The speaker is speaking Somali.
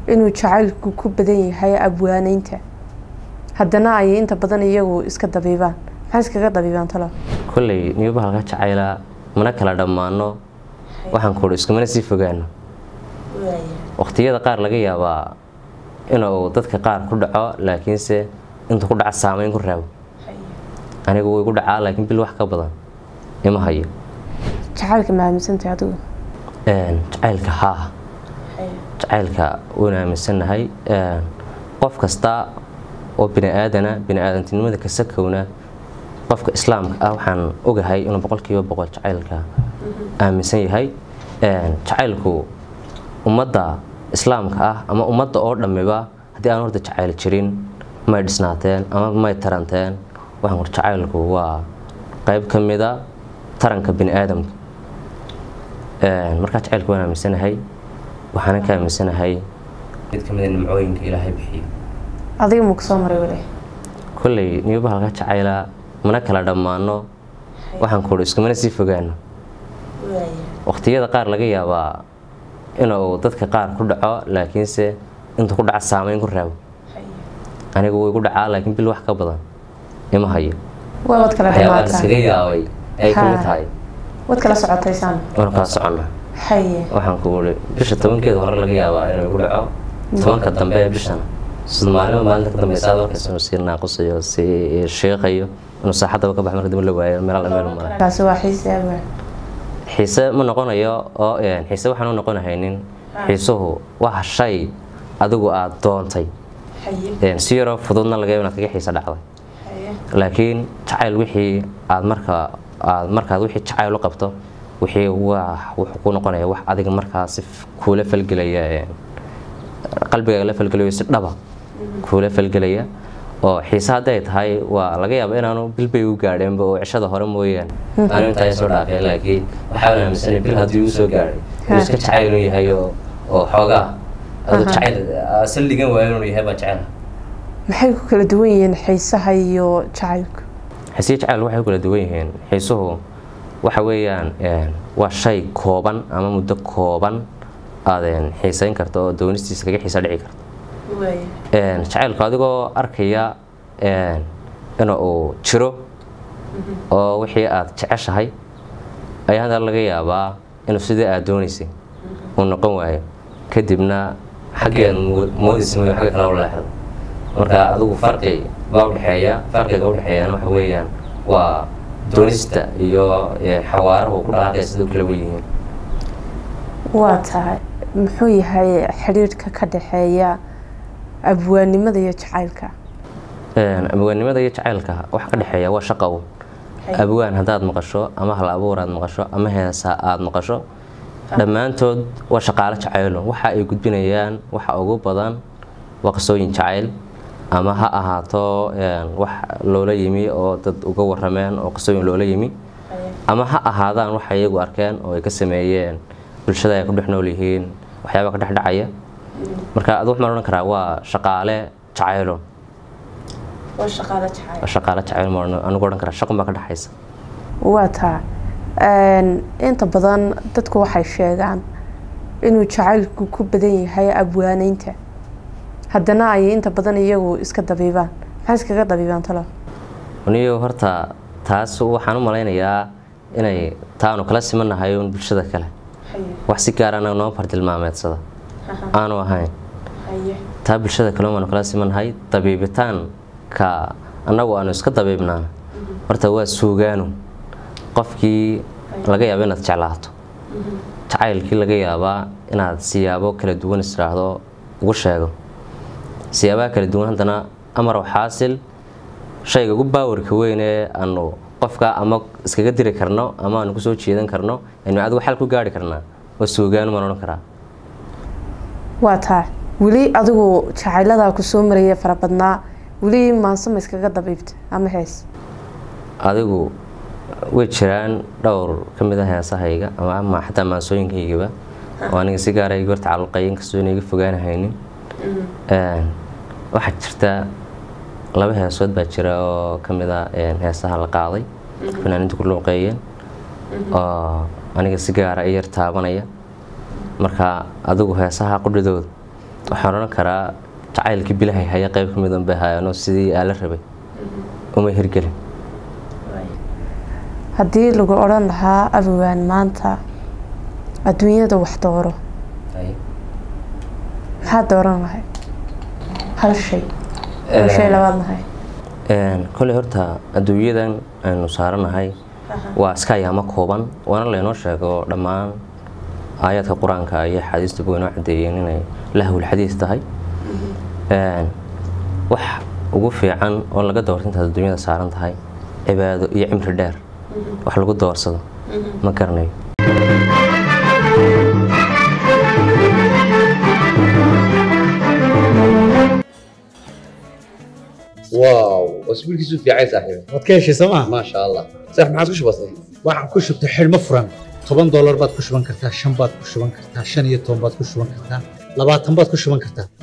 inuu jacaylku ku badan yahay abwaanaynta haddana ay inta badan iyagu iska dabiibaan maxay iskaga dabiibaan talo kulley niyo bahalka jacayla mana kala dhamaano waxaan ku iskumana sii fogaano waqtiyada qaar laga yaabaa inuu dadka qaar ku dhaco laakiinse inta ku dhaca saameyn ku raabo anigu way ku dhacaa laakiin bil wax ka badan ima hayo jacaylka ma aaminsantahay adigu jacaylka haa jacaylka waan aaminsanahay qof kasta oo bini'aadantinimada ka sakowna qofka islaamka ah waxaan ogahay inuu 100% jacaylka aaminsan yahay jacaylku ummadda islaamka ah ama ummadda oo dhammiba haddii aan horta jacayl jirin may dhisnaateen ama may taranteen waxaan ku jacaylku waa qayb ka mid ah taranka bini'aadamka marka jacaylku waan aaminsanahay waxaan ka aaminsanahay mid ka mid ah nimcooyinka Ilaahay bixiyo adiga ma ku soo maray wali kulley niyo bahalka jacayla mana kala dhamaano waxaan ku iskumana sii fogaano waqtiyada qaar laga yaabaa inuu dadka qaar ku dhaco laakiinse inta ku dhaca saameyn ku raabo anigu way ku dhacaa laakiin bil wax ka badan ima hayo wad kala dhamaatay iskaga yaabay ay ka mid tahay wad kala socotaysaan marka socona haye waxaan ku wali bisha 10keeda hore laga yaabaa inuu ku dhaco 10ka dambe bishan Soomaaliya maalinta ka dambaysa dadka soo naaqayo si sheekhayo inuu saaxadaba ka baxo marka dib la waayo meel mara taas waa xiisaaba xiisa ma noqonayo oo xiisa waxaan u noqonahaynin xiisuhu waa shay adigu aad doontay si yaro fududna laga yaabo inaad kaga xiisa dhacday laakiin jacayl wixii aad markaad wixii jacayl u qabto wixii wuxuu ku noqonayaa wax adiga markaas kuula falgelaya qalbigaaga la falgelayo si dhaba kuula falgelaya oo xiisa haday tahay waa laga yaabaa inaanu bilbay u gaadheenba oo cishada hore mooyaan aanu inta ay soo dhaafay laakiin waxa aan aaminsanay bil hadii uu soo gaaray iska jacayl yahay oo xooga adu jacayl saldhigan waayo inuu yahay ba jacayl maxay ku kala duwan yihiin xiisaha iyo jacaylku xiisaha jacayl waxay ku kala duwan yihiin xiisuhu waxa weeyaan waa shay kooban ama muddo kooban aadeen xiisayn karto oo doonistiisa kaga xiisa dhici karto jacaylku adigoo arkaya inuu jiro oo wixii aad jeceshahay ayaa hadda laga yaabaa inuu sidii aad doonaysay uu noqon waayo kadibna xaggeed moodis ma xagga kala walaxdo marka adigu farqiga u dhaxeeya waxa weeyaan waa doonista iyo xawaaraha ku dhaqaaqay sidoo kale weeyeen waa tahay muxuu yahay xiriirka ka dhaxeeya abwaanimada iyo jacaylka abwaanimada iyo jacaylka wax ka dhaxeeya waa shaqo abwaan hadaad maqasho ama hal abuuraad maqasho ama heesa aad maqasho dhamaantood waa shaqaale jacayl waxa ay gudbinayaan waxa ugu badan waa qasooyin jacayl ama ha ahaato wax loola yimi oo dad uga warameen oo qasooyin loola yimi ama ha ahaadaan waxa iyagu arkeen oo ay ka sameeyeen bulshada ay ku dhex nool yihiin waxyaabo ka dhex dhacaya marka aad wax ma oran karaa waa shaqaale jacayl marno anigu oran karaa shaqo ma ka dhaxaysa waa taa inta badan dadku waxay sheegaan inuu jacaylku ku badan yahay abwaanaynta haddana ay inta badan iyagu iska dabiibaan maxay iskaga dabiibaan talo aniyo horta taas waxaan u malaynayaa inay taanu kala simanahay bulshada kale wax si gaar ah noo fartilmaameedsada aanu ahayn taa bulshada kale ma kala simanahay dabiibitaanka anagu aanu iska dabiibnaa horta waa suugaanu qofkii laga yaabo inaad jeclaato jacaylkii laga yaabaa inaad siyaabo kala duwan israahdo ugu sheego siyaabaha kala duwan haddana amar xaasil shayga ugu baawarka weyn ee aanu qofka ama iskaga diri karno ama aanu ku soo jeedan karno inuu adigu xal ku gaari karnaa waa suugaan ma oran karaa waa taa wali adigu jacaylada ku soo maraya farabadnaa wali maansama iskaga dabiibta ama hees adigu way jiraan dhowr ka mid ah heesahayga ama xataa maansooyinkayga oo aniga si gaar ah igu tacalluqayeen kasoo inaga fogaanahaynin waxa jirta laba heesood baa jira oo ka mid ah heesaha la qaaday fanaaniintu ku luuqeeyeen oo aniga si gaar ah yar taabanaya marka adigu heesaha qudhadooda waxaan oran karaa jacaylkii bilahay haya qayb ka mid ah bay hayaano sidii aan la rabay uma hirgelin haddii lagu oran lahaa abwaan maanta adduunyada wax dooro maxaad dooran lahayd hal shay labaad nahay koley horta adduunyadan aynu saaranahay waa iska ayaamo kooban waana laynoo sheego dhammaan aayadka qur-aanka iyo xadiista buu inoo cadeeyeen inay lahwul xadiis tahay wax ugu fiican oo laga doorto intaad adduunyada saaran tahay cibaado iyo cimri dheer wax lagu doorsado ma garanayo واو اسبوعك في عايز صاحبي waad ka heshay sooma ما شاء الله صح ما عاد كش بسيط waxaan ku shubtay xidhmo furan $10 baad ku shuban kartaa 5 baad ku shuban kartaa 15 baad ku shuban kartaa 20 baad ku shuban kartaa